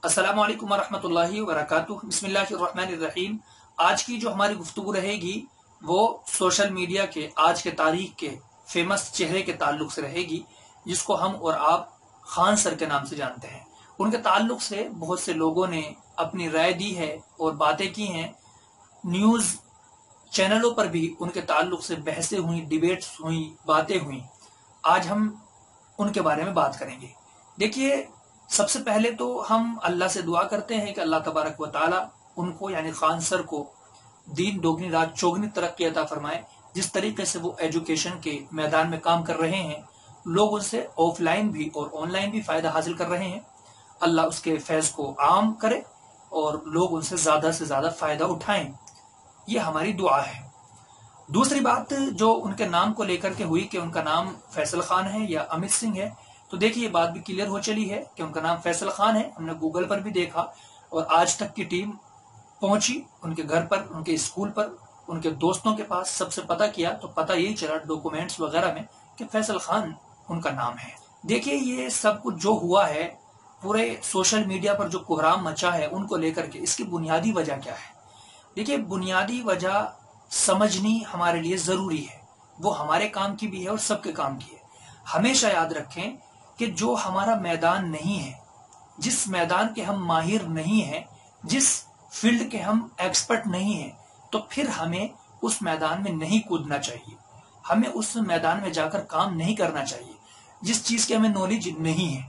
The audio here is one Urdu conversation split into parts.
अस्सलामु अलैकुम वरहमतुल्लाहि वबरकातुहू। बिस्मिल्लाहिर्रहमानिर्रहीम। आज की जो हमारी गुफ्तगू रहेगी वो सोशल मीडिया के आज के तारीख के फेमस चेहरे के ताल्लुक से रहेगी, जिसको हम और आप खान सर के नाम से जानते हैं। उनके ताल्लुक से बहुत से लोगों ने अपनी राय दी है और बातें की हैं। न्यूज़ चैनलों पर भी उनके ताल्लुक से बहसें हुई, डिबेट्स हुई, बातें हुई। आज हम उनके बारे में बात करेंगे। देखिए, सबसे पहले तो हम अल्लाह से दुआ करते हैं कि अल्लाह तबारक व तआला उनको यानी खान सर को दीन दोगुनी रात चौगुनी तरक्की अता फरमाए। जिस तरीके से वो एजुकेशन के मैदान में काम कर रहे हैं, लोग उनसे ऑफलाइन भी और ऑनलाइन भी फायदा हासिल कर रहे हैं। अल्लाह उसके फैज को आम करे और लोग उनसे ज्यादा से ज्यादा फायदा उठाएं, ये हमारी दुआ है। दूसरी बात जो उनके नाम को लेकर के हुई कि उनका नाम फैसल खान है या अमित सिंह है, तो देखिए ये बात भी क्लियर हो चली है कि उनका नाम फैसल खान है। हमने गूगल पर भी देखा और आज तक की टीम पहुंची उनके घर पर, उनके स्कूल पर, उनके दोस्तों के पास, सबसे पता किया तो पता यही चला डॉक्यूमेंट्स वगैरह में कि फैसल खान उनका नाम है। देखिए, ये सब कुछ जो हुआ है, पूरे सोशल मीडिया पर जो कोहराम मचा है उनको लेकर के, इसकी बुनियादी वजह क्या है? देखिए, बुनियादी वजह समझनी हमारे लिए जरूरी है। वो हमारे काम की भी है और सबके काम की है। हमेशा याद रखें कि जो हमारा मैदान नहीं है, जिस मैदान के हम माहिर नहीं हैं, जिस फील्ड के हम एक्सपर्ट नहीं हैं, तो फिर हमें उस मैदान में नहीं कूदना चाहिए। हमें उस मैदान में जाकर काम नहीं करना चाहिए जिस चीज की हमें नॉलेज नहीं है।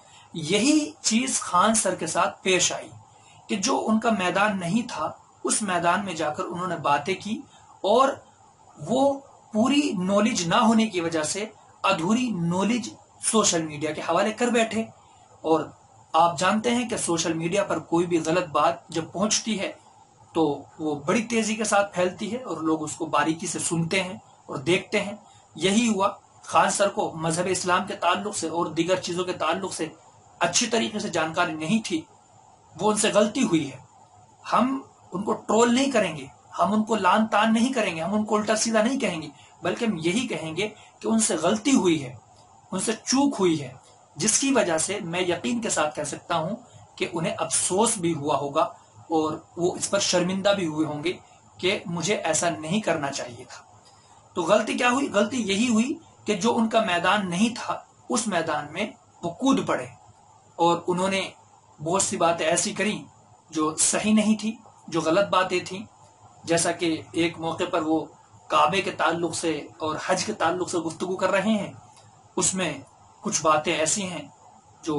यही चीज खान सर के साथ पेश आई कि जो उनका मैदान नहीं था, उस मैदान में जाकर उन्होंने बातें की और वो पूरी नॉलेज ना होने की वजह से अधूरी नॉलेज सोशल मीडिया के हवाले कर बैठे। और आप जानते हैं कि सोशल मीडिया पर कोई भी गलत बात जब पहुंचती है तो वो बड़ी तेजी के साथ फैलती है और लोग उसको बारीकी से सुनते हैं और देखते हैं। यही हुआ। खान सर को मजहब इस्लाम के ताल्लुक से और दीगर चीजों के ताल्लुक से अच्छी तरीके से जानकारी नहीं थी। वो उनसे गलती हुई है। हम उनको ट्रोल नहीं करेंगे, हम उनको लान तान नहीं करेंगे, हम उनको उल्टा सीधा नहीं कहेंगे, बल्कि हम यही कहेंगे कि उनसे गलती हुई है, उनसे चूक हुई है, जिसकी वजह से मैं यकीन के साथ कह सकता हूं कि उन्हें अफसोस भी हुआ होगा और वो इस पर शर्मिंदा भी हुए होंगे कि मुझे ऐसा नहीं करना चाहिए था। तो गलती क्या हुई? गलती यही हुई कि जो उनका मैदान नहीं था, उस मैदान में वो कूद पड़े और उन्होंने बहुत सी बातें ऐसी करी जो सही नहीं थी, जो गलत बातें थी। जैसा कि एक मौके पर वो काबे के ताल्लुक से और हज के ताल्लुक से गुफ्तगू कर रहे हैं, उसमें कुछ बातें ऐसी हैं जो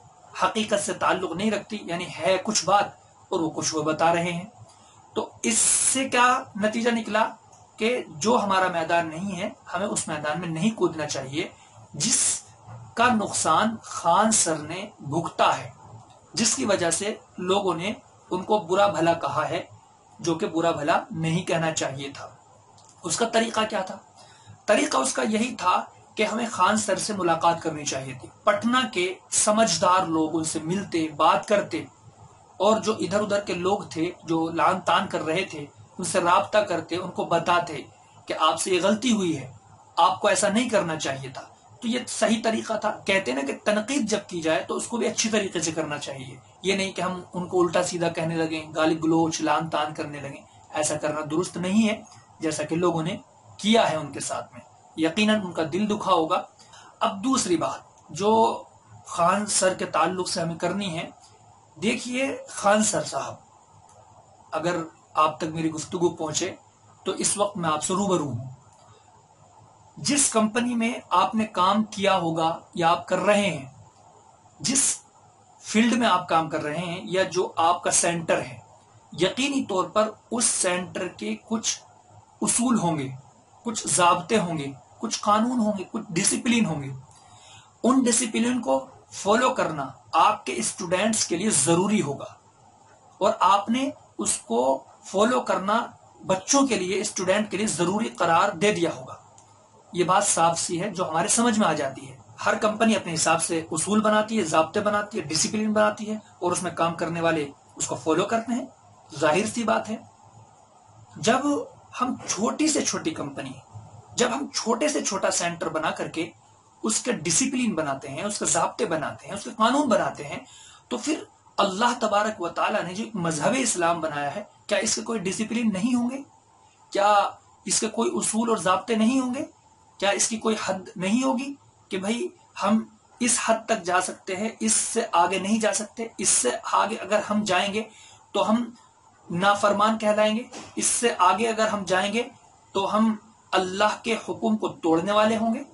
हकीकत से ताल्लुक नहीं रखती, यानी है कुछ बात और वो कुछ वो बता रहे हैं। तो इससे क्या नतीजा निकला कि जो हमारा मैदान नहीं है, हमें उस मैदान में नहीं कूदना चाहिए, जिसका नुकसान खान सर ने भुगता है, जिसकी वजह से लोगों ने उनको बुरा भला कहा है, जो कि बुरा भला नहीं कहना चाहिए था। उसका तरीका क्या था? तरीका उसका यही था कि हमें खान सर से मुलाकात करनी चाहिए थी। पटना के समझदार लोग उनसे मिलते, बात करते और जो इधर उधर के लोग थे जो लान तान कर रहे थे, उनसे राब्ता करते, उनको बताते कि आपसे ये गलती हुई है, आपको ऐसा नहीं करना चाहिए था। तो ये सही तरीका था। कहते ना कि तनकीद जब की जाए तो उसको भी अच्छी तरीके से करना चाहिए। ये नहीं कि हम उनको उल्टा सीधा कहने लगे, गाली गलोच, लान तान करने लगे। ऐसा करना दुरुस्त नहीं है, जैसा कि लोगों ने किया है उनके साथ में। यकीनन उनका दिल दुखा होगा। अब दूसरी बात जो खान सर के ताल्लुक से हमें करनी है, देखिए खान सर साहब, अगर आप तक मेरी गुफ्तगू पहुंचे तो इस वक्त मैं आपसे रूबरू हूं। जिस कंपनी में आपने काम किया होगा या आप कर रहे हैं, जिस फील्ड में आप काम कर रहे हैं या जो आपका सेंटर है, यकीनी तौर पर उस सेंटर के कुछ उसूल होंगे, कुछ ज़ाब्ते होंगे, कुछ कानून होंगे, कुछ डिसिप्लिन होंगे। उन डिसिप्लिन को फॉलो करना आपके स्टूडेंट्स के लिए जरूरी होगा और आपने उसको फॉलो करना बच्चों के लिए, स्टूडेंट के लिए जरूरी करार दे दिया होगा। ये बात साफ सी है जो हमारे समझ में आ जाती है। हर कंपनी अपने हिसाब से उसूल बनाती है, ज़ाब्ते बनाती है, डिसिप्लिन बनाती है और उसमें काम करने वाले उसको फॉलो करते हैं। जाहिर सी बात है, जब हम छोटी से छोटी कंपनी, जब हम छोटे से छोटा सेंटर बना करके उसके डिसिप्लिन बनाते हैं, उसके ज़ाब्ते बनाते हैं, उसके कानून बनाते हैं, तो फिर اللہ تبارک و تعالیٰ نے جو مذہب اسلام بنایا ہے، کیا اس کے کوئی ڈسپلن نہیں ہوں گے؟ کیا اس کے کوئی اصول اور ضابطے نہیں ہوں گے؟ کیا اس کی کوئی حد نہیں ہوگی کہ بھائی ہم اس حد تک جا سکتے ہیں، اس سے آگے نہیں جا سکتے، اس سے آگے اگر ہم جائیں گے تو ہم نافرمان کہلائیں گے، اس سے آگے اگر ہم جائیں گے تو ہم اللہ کے حکم کو توڑنے والے ہوں گے؟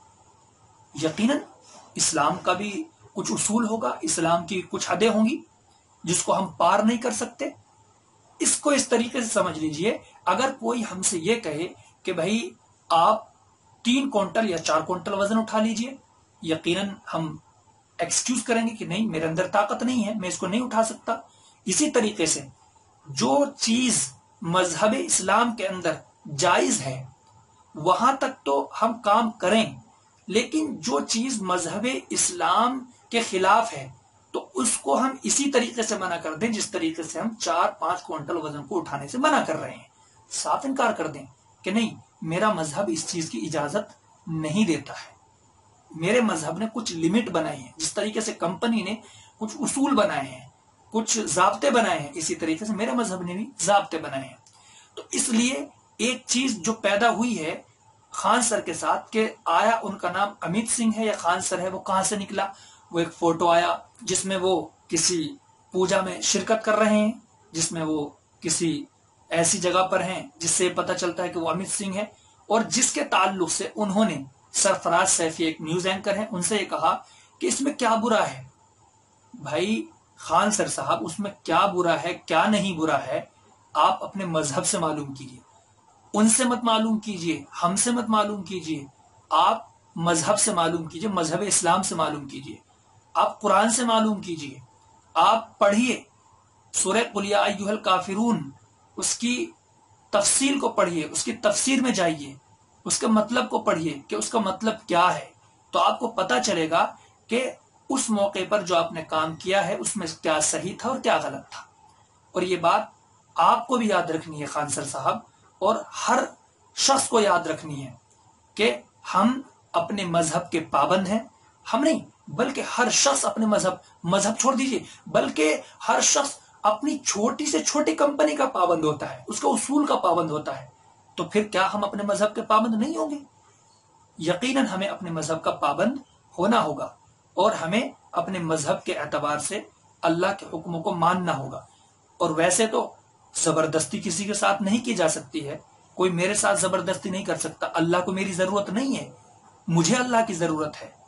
یقیناً اسلام کا بھی کچھ اصول ہوگا، اسلام کی کچھ حدیں ہوں گی جس کو ہم پار نہیں کر سکتے۔ اس کو اس طریقے سے سمجھ لیجئے، اگر کوئی ہم سے یہ کہے کہ بھائی آپ 3 کوئنٹل یا 4 کوئنٹل وزن اٹھا لیجئے، یقیناً ہم ایکسکیوز کریں گے کہ نہیں، میرے اندر طاقت نہیں ہے، میں اس کو نہیں اٹھا سکتا۔ اسی طریقے سے جو چیز مذہب اسلام کے اندر جائز ہے وہاں تک تو ہم کام کریں، لیکن جو چیز مذہب اسلام کے خلاف ہے تو اس کو ہم اسی طریقے سے منع کر دیں جس طریقے سے ہم 4-5 کوئنٹل وزن کو اٹھانے سے منع کر رہے ہیں۔ صاف انکار کر دیں کہ نہیں، میرا مذہب اس چیز کی اجازت نہیں دیتا ہے، میرے مذہب نے کچھ لمٹ بنائی ہے، جس طریقے سے کمپنی نے کچھ اصول بنائے ہیں، کچھ ضابطے بنائے ہیں، اسی طریقے سے میرے مذہب نے بھی ضابطے بنائے ہیں۔ تو اس لیے ایک چیز جو پیدا ہوئی ہے خان سر کے ساتھ کہ آیا ان کا نام امیت سنگھ ہے یا خان سر ہے، وہ کہاں سے نکلا؟ وہ ایک فوٹو آیا جس میں وہ کسی پوجا میں شرکت کر رہے ہیں، جس میں وہ کسی ایسی جگہ پر ہیں جس سے پتہ چلتا ہے کہ وہ امیت سنگھ ہے، اور جس کے تعلق سے انہوں نے سرفراز سیفی ایک نیوز اینکر ہیں، ان سے یہ کہا کہ اس میں کیا برا ہے؟ بھائی خان سر صاحب، اس میں کیا برا ہے، کیا نہیں برا ہے، آپ اپنے مذہب سے معلوم کیجئے، ان سے مت معلوم کیجئے، ہم سے مت معلوم کیجئے، آپ مذہب سے معلوم کیجئے، مذہب اسلام سے معلوم کیجئے، آپ قرآن سے معلوم کیجئے، آپ پڑھیے سورہ قل یا ایھا الکافرون، اس کی تفصیل کو پڑھیے، اس کی تفسیر میں جائیے، اس کے مطلب کو پڑھیے کہ اس کا مطلب کیا ہے، تو آپ کو پتا چلے گا کہ اس موقع پر جو آپ نے کام کیا ہے اس میں کیا صحیح تھا اور کیا غلط تھا۔ اور یہ بات آپ کو بھی یاد رکھنی ہے خان سر صاحب، اور ہر شخص کو یاد رکھنی ہے کہ ہم اپنے مذہب کے پابند ہیں۔ ہم نہیں بلکہ ہر شخص اپنے مذہب چھوڑ دیجئے، بلکہ ہر شخص اپنی چھوٹی سے چھوٹی کمپنی کا پابند ہوتا ہے، اس کا اصول کا پابند ہوتا ہے، تو پھر کیا ہم اپنے مذہب کے پابند نہیں ہوں گے؟ یقیناً ہمیں اپنے مذہب کا پابند ہونا ہوگا، اور ہمیں اپنے مذہب کے اعتبار سے اللہ کے حکموں کو ماننا ہوگا۔ اور ویسے تو زبردستی کسی کے ساتھ نہیں کی جا سکتی ہے، کوئی میرے ساتھ زبردستی نہیں کر سکتا۔ اللہ کو میری ضرورت نہیں ہے، مجھے اللہ کی ضرورت ہے۔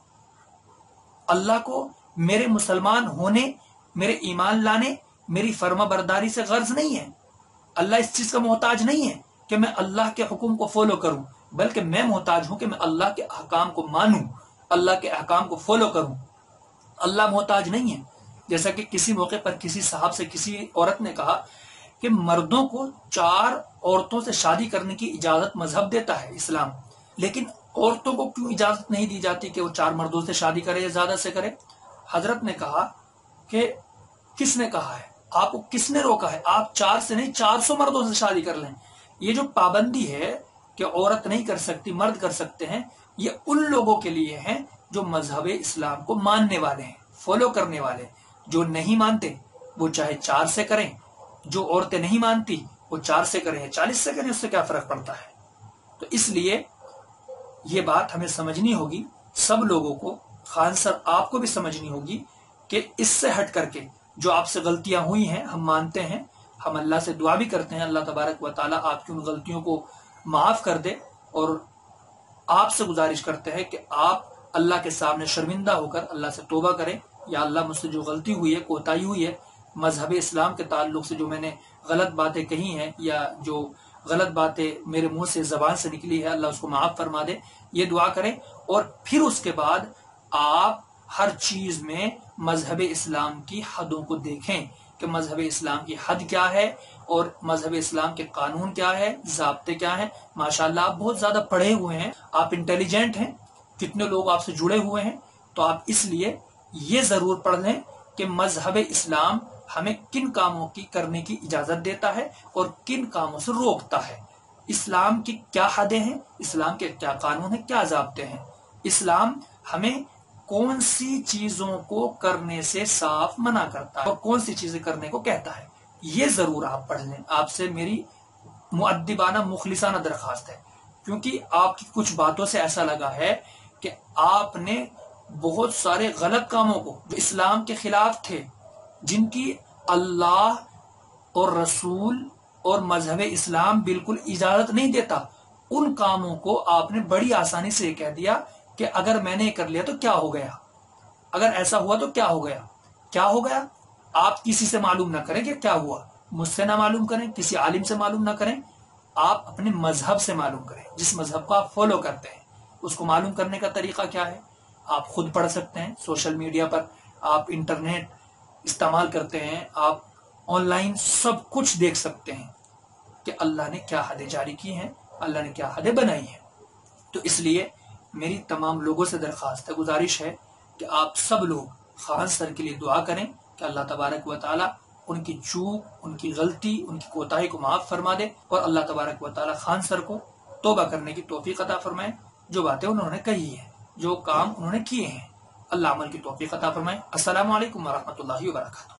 اللہ کو میرے مسلمان ہونے، میرے ایمان لانے، میری فرما برداری سے غرض نہیں ہے۔ اللہ اس چیز کا محتاج نہیں ہے کہ میں اللہ کے حکم کو فالو کروں، بلکہ میں محتاج ہوں کہ میں اللہ کے احکام کو مانوں، اللہ کے احکام کو فالو کروں۔ اللہ محتاج نہیں ہے۔ جیسا کہ کسی موقع پر کسی صاحب سے کسی عورت نے کہا کہ مردوں کو 4 عورتوں سے شادی کرنے کی اجازت مذہب دیتا ہے اسلام، لیکن عورتوں کو کیوں اجازت نہیں دی جاتی کہ وہ 4 مردوں سے شادی کرے یا زیادہ سے کرے؟ حضرت نے کہا کہ کس نے کہا ہے؟ آپ کو کس نے روکا ہے؟ آپ 4 سے نہیں 400 مردوں سے شادی کر لیں۔ یہ جو پابندی ہے کہ عورت نہیں کر سکتی مرد کر سکتے ہیں، یہ ان لوگوں کے لیے ہیں جو مذہب اسلام کو ماننے والے ہیں، فالو کرنے والے۔ جو نہیں مانتے وہ چاہے 4 سے کریں، جو عورتیں نہیں مانتی وہ 4 سے کریں یا 40 سے کریں، اس سے کیا فرق پڑتا ہے؟ تو اس لیے یہ بات ہمیں سمجھنی ہوگی سب لوگوں کو، خان سر آپ کو بھی سمجھنی ہوگی کہ اس سے ہٹ کر کے جو آپ سے غلطیاں ہوئی ہیں ہم مانتے ہیں، ہم اللہ سے دعا بھی کرتے ہیں اللہ تبارک و تعالیٰ آپ کی ان غلطیوں کو معاف کر دے، اور آپ سے گزارش کرتے ہیں کہ آپ اللہ کے سامنے شرمندہ ہو کر اللہ سے توبہ کریں، یا اللہ مجھ سے جو غلطی ہوئی ہے، کوتاہی ہوئی ہے مذہب اسلام کے تعلق سے، جو میں نے غلط باتیں کہی ہیں یا جو غلط باتیں میرے منہ سے زبان سے نکلی ہے، اللہ اس کو معاف فرما دے، یہ دعا کریں۔ اور پھر اس کے بعد آپ ہر چیز میں مذہب اسلام کی حدوں کو دیکھیں کہ مذہب اسلام کی حد کیا ہے اور مذہب اسلام کے قانون کیا ہے، ضابطے کیا ہیں۔ ماشاءاللہ آپ بہت زیادہ پڑھے ہوئے ہیں، آپ انٹیلیجنٹ ہیں، کتنے لوگ آپ سے جڑے ہوئے ہیں، تو آپ اس لیے یہ ضرور پڑھ لیں کہ مذہب اسلام ہمیں کن کاموں کی کرنے کی اجازت دیتا ہے اور کن کاموں سے روکتا ہے، اسلام کی کیا حدیں ہیں، اسلام کے کیا قانون ہیں، کیا ضابطے ہیں۔ اسلام ہمیں کون سی چیزوں کو کرنے سے صاف منع کرتا ہے اور کون سی چیزیں کرنے کو کہتا ہے، یہ ضرور آپ پڑھ لیں۔ آپ سے میری مؤدبانہ مخلصانہ درخواست ہے، کیونکہ آپ کی کچھ باتوں سے ایسا لگا ہے کہ آپ نے بہت سارے غلط کاموں کو جو اسلام کے خلاف تھے، جن کی اللہ اور رسول اور مذہب اسلام بالکل اجازت نہیں دیتا، ان کاموں کو آپ نے بڑی آسانی سے کہہ دیا کہ اگر میں نے کر لیا تو کیا ہو گیا، اگر ایسا ہوا تو کیا ہو گیا۔ کیا ہو گیا؟ آپ کسی سے معلوم نہ کریں کہ کیا ہوا، مجھ سے نہ معلوم کریں، کسی عالم سے معلوم نہ کریں، آپ اپنے مذہب سے معلوم کریں۔ جس مذہب کو آپ فالو کرتے ہیں اس کو معلوم کرنے کا طریقہ کیا ہے؟ آپ خود پڑھ سکتے ہیں، سوشل میڈیا پر آپ انٹرنیٹ استعمال کرتے ہیں، آپ آن لائن سب کچھ دیکھ سکتے ہیں کہ اللہ نے کیا حدیں جاری کی ہیں، اللہ نے کیا حدیں بنائی ہیں۔ تو اس لیے میری تمام لوگوں سے درخواست ہے، گزارش ہے کہ آپ سب لوگ خان سر کے لیے دعا کریں کہ اللہ تبارک و تعالی ان کی چوک، ان کی غلطی، ان کی کوتاہی کو معاف فرما دے، اور اللہ تبارک و تعالی خان سر کو توبہ کرنے کی توفیق عطا فرمائے۔ جو باتیں انہوں نے کہی ہیں، جو کام انہوں نے کیے ہیں، اللہ عمل کی توفیق عطا فرمائے۔ السلام علیکم ورحمۃ اللہ وبرکاتہ۔